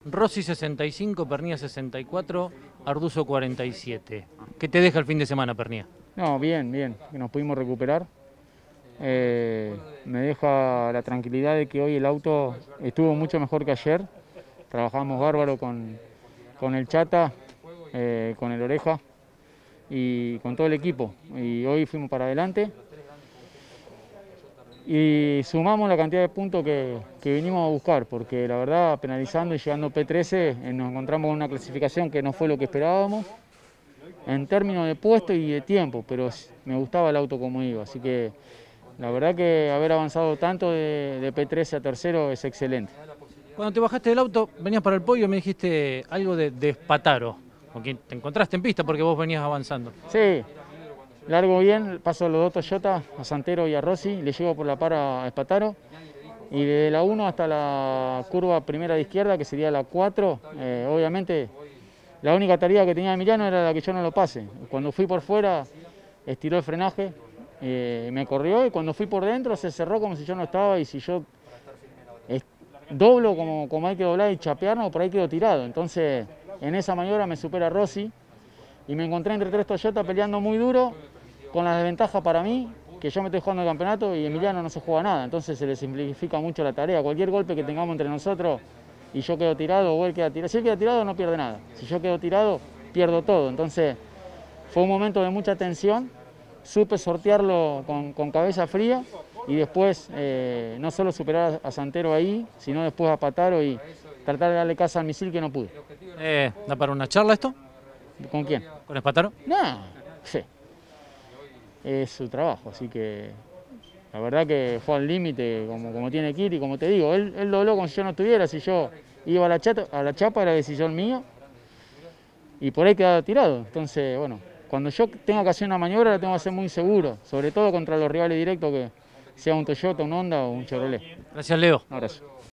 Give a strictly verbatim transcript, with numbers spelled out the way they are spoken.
Rossi sesenta y cinco, Pernía sesenta y cuatro, Arduzo cuarenta y siete. ¿Qué te deja el fin de semana, Pernía? No, bien, bien, que nos pudimos recuperar. Eh, me deja la tranquilidad de que hoy el auto estuvo mucho mejor que ayer. Trabajamos bárbaro con, con el Chata, eh, con el Oreja y con todo el equipo. Y hoy fuimos para adelante y sumamos la cantidad de puntos que, que vinimos a buscar, porque la verdad, penalizando y llegando P trece, eh, nos encontramos con una clasificación que no fue lo que esperábamos en términos de puesto y de tiempo, pero me gustaba el auto como iba, así que la verdad que haber avanzado tanto de, de P trece a tercero es excelente. Cuando te bajaste del auto, venías para el podio, me dijiste algo de, de Espataro, con quien te encontraste en pista porque vos venías avanzando. Sí, largo bien, paso a los dos Toyota, a Santero y a Rossi, le llego por la par a Espataro, y de la uno hasta la curva primera de izquierda, que sería la cuatro, eh, obviamente la única tarea que tenía Emiliano era la que yo no lo pase. Cuando fui por fuera, estiró el frenaje, eh, me corrió, y cuando fui por dentro se cerró como si yo no estaba, y si yo doblo como, como hay que doblar y chapearnos, por ahí quedo tirado. Entonces, en esa maniobra me supera Rossi y me encontré entre tres Toyota peleando muy duro, con la desventaja para mí, que yo me estoy jugando el campeonato y Emiliano no se juega nada. Entonces se le simplifica mucho la tarea. Cualquier golpe que tengamos entre nosotros y yo quedo tirado o él queda tirado, si él queda tirado no pierde nada. Si yo quedo tirado, pierdo todo. Entonces, fue un momento de mucha tensión. Supe sortearlo con, con cabeza fría y después eh, no solo superar a Santero ahí, sino después a Pataro y tratar de darle caza al misil que no pude. Eh, ¿Da para una charla esto? ¿Con quién? ¿Con Espataro? No, sí. Es su trabajo, así que la verdad que fue al límite como, como tiene que ir, y como te digo, él, él dobló como si yo no estuviera. Si yo iba a la, chata, a la chapa era decisión mía y por ahí quedaba tirado. Entonces, bueno, cuando yo tenga que hacer una maniobra la tengo que hacer muy seguro, sobre todo contra los rivales directos, que sea un Toyota, un Honda o un Chevrolet. Gracias, Leo. Un abrazo.